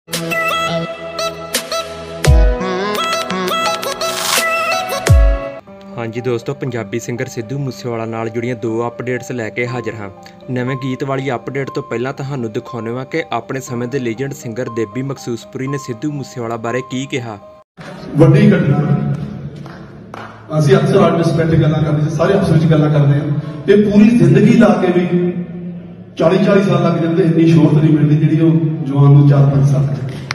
हाँ जी दोस्तों, पंजाबी सिंगर सिद्धू मूसेवाला नाल जुड़ियां दो अपडेट्स लैके हाजिर हाँ। नवे गीत वाली अपडेट तो पहला तुहानूं दिखाउने वा कि अपने समय के लीजेंड सिंगर देबी मखसूसपुरी ने सिद्धू मूसेवाला बारे की कहा। वड्डी घटना ਅਸੀਂ अक्सर आर्टिस्ट बैठे गल्लां करदे सारे आपस ਵਿੱਚ गल्लां करदे हैं ते पूरी जिंदगी ला के भी 40 साल लग जाते इन्नी शोहरत नहीं मिलती जिहड़ी ਉਹ जवान ਨੂੰ 4-5 साल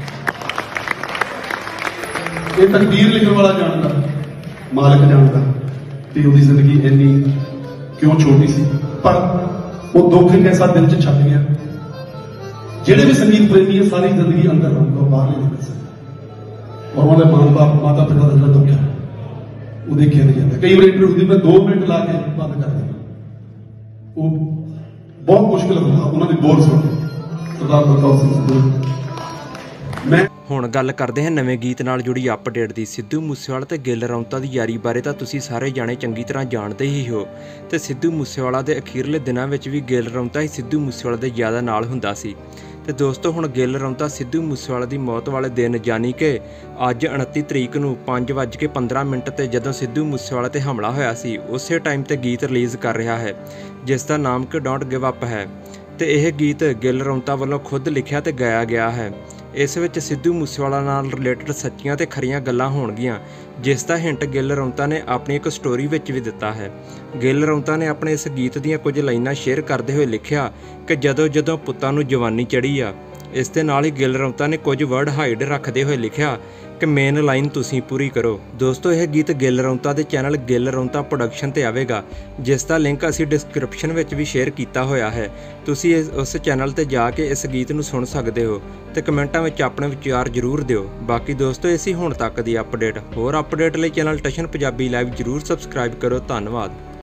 ये तकदीर लिखण वाला जानदा मालिक जानदा ते ਉਹਦੀ ਜ਼ਿੰਦਗੀ ਇੰਨੀ ਕਿਉਂ ਛੋਟੀ ਸੀ पर वो दुख एक ऐसा दिल च छप गया ਜਿਹੜੇ भी संगीत प्रेमी है सारी जिंदगी अंदर रहूगा बाहर नहीं निकल सकते और उन्होंने मां बाप माता पिता का जो दुख है वो देखिया नहीं जाता। कई बार इंटरव्यू दी मैं 2 मिनट ला के बंद कर देना वो बहुत मुश्किल होता उन्होंने बोल सुन सरदार बलकौर सिंह सिद्धू। मैं ਹੁਣ ਗੱਲ ਕਰਦੇ ਹਾਂ ਨਵੇਂ ਗੀਤ ਨਾਲ ਜੁੜੀ ਅਪਡੇਟ ਦੀ। ਸਿੱਧੂ ਮੂਸੇਵਾਲਾ ਤੇ ਗਿੱਲ ਰੌਂਤਾ ਦੀ ਯਾਰੀ ਬਾਰੇ ਤਾਂ ਤੁਸੀਂ ਸਾਰੇ ਜਾਣੇ ਚੰਗੀ ਤਰ੍ਹਾਂ ਜਾਣਦੇ ਹੀ ਹੋ ਤੇ ਸਿੱਧੂ ਮੂਸੇਵਾਲਾ ਦੇ ਅਖੀਰਲੇ ਦਿਨਾਂ ਵਿੱਚ ਵੀ ਗਿੱਲ ਰੌਂਤਾ ਹੀ ਸਿੱਧੂ ਮੂਸੇਵਾਲਾ ਦੇ ਜ਼ਿਆਦਾ ਨਾਲ ਹੁੰਦਾ ਸੀ। ਤੇ ਦੋਸਤੋ ਹੁਣ ਗਿੱਲ ਰੌਂਤਾ ਸਿੱਧੂ ਮੂਸੇਵਾਲਾ ਦੀ ਮੌਤ ਵਾਲੇ ਦਿਨ ਯਾਨੀ ਕਿ ਅੱਜ 29 ਤਰੀਕ ਨੂੰ 5:15 ਤੇ ਜਦੋਂ ਸਿੱਧੂ ਮੂਸੇਵਾਲਾ ਤੇ ਹਮਲਾ ਹੋਇਆ ਸੀ ਉਸੇ ਟਾਈਮ ਤੇ ਗੀਤ ਰਿਲੀਜ਼ ਕਰ ਰਿਹਾ ਹੈ ਜਿਸ ਦਾ ਨਾਮ ਕਿ ਡੋਂਟ ਗਿਵ ਅਪ ਹੈ ਤੇ ਇਹ ਗੀਤ ਗਿੱਲ ਰੌਂਤਾ ਵੱਲੋਂ ਖੁਦ ਲਿਖਿਆ ਤੇ ਗਾਇਆ ਗਿਆ ਹੈ। ਇਸ ਵਿੱਚ ਸਿੱਧੂ ਮੂਸੇਵਾਲਾ ਨਾਲ ਰਿਲੇਟਡ ਸੱਚੀਆਂ ਤੇ ਖਰੀਆਂ ਗੱਲਾਂ ਹੋਣਗੀਆਂ ਜਿਸ ਦਾ ਹਿੰਟ ਗਿੱਲ ਰੌਂਤਾ ਨੇ ਆਪਣੀ ਇੱਕ ਸਟੋਰੀ ਵਿੱਚ ਵੀ ਦਿੱਤਾ ਹੈ। ਗਿੱਲ ਰੌਂਤਾ ਨੇ ਆਪਣੇ ਇਸ ਗੀਤ ਦੀਆਂ ਕੁਝ ਲਾਈਨਾਂ ਸ਼ੇਅਰ ਕਰਦੇ ਹੋਏ ਲਿਖਿਆ ਕਿ ਜਦੋਂ ਪੁੱਤਾਂ ਨੂੰ ਜਵਾਨੀ ਚੜ੍ਹੀ ਆ। ਇਸ ਦੇ ਨਾਲ ਹੀ ਗਿੱਲ ਰੌਂਤਾ ਨੇ ਕੁਝ ਵਰਡ ਹਾਈਡ ਰੱਖਦੇ ਹੋਏ ਲਿਖਿਆ ਕਿ ਮੇਨ ਲਾਈਨ ਤੁਸੀਂ ਪੂਰੀ ਕਰੋ। ਦੋਸਤੋ ਇਹ ਗੀਤ ਗਿੱਲ ਰੌਂਤਾ ਦੇ ਚੈਨਲ ਗਿੱਲ ਰੌਂਤਾ ਪ੍ਰੋਡਕਸ਼ਨ ਤੇ ਆਵੇਗਾ ਜਿਸ ਦਾ ਲਿੰਕ ਅਸੀਂ ਡਿਸਕ੍ਰਿਪਸ਼ਨ ਵਿੱਚ ਵੀ ਸ਼ੇਅਰ ਕੀਤਾ ਹੋਇਆ ਹੈ। ਤੁਸੀਂ ਉਸ ਚੈਨਲ ਤੇ ਜਾ ਕੇ ਇਸ ਗੀਤ ਨੂੰ ਸੁਣ ਸਕਦੇ ਹੋ ਤੇ ਕਮੈਂਟਾਂ ਵਿੱਚ ਆਪਣੇ ਵਿਚਾਰ ਜ਼ਰੂਰ ਦਿਓ। ਬਾਕੀ ਦੋਸਤੋ ਇਹ ਸੀ ਹੁਣ ਤੱਕ ਦੀ ਅਪਡੇਟ। ਹੋਰ ਅਪਡੇਟ ਲਈ ਚੈਨਲ ਟਸ਼ਨ ਪੰਜਾਬੀ ਲਾਈਵ ਜ਼ਰੂਰ ਸਬਸਕ੍ਰਾਈਬ ਕਰੋ। ਧੰਨਵਾਦ।